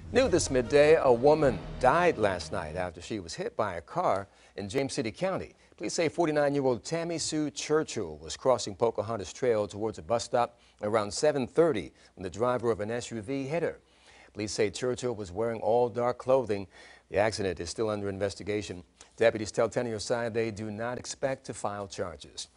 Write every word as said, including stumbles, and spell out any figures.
New this midday, a woman died last night after she was hit by a car in James City County. Police say forty-nine-year-old Tammy Sue Churchill was crossing Pocahontas Trail towards a bus stop around seven thirty when the driver of an S U V hit her. Police say Churchill was wearing all dark clothing. The accident is still under investigation. Deputies tell ten on your side they do not expect to file charges.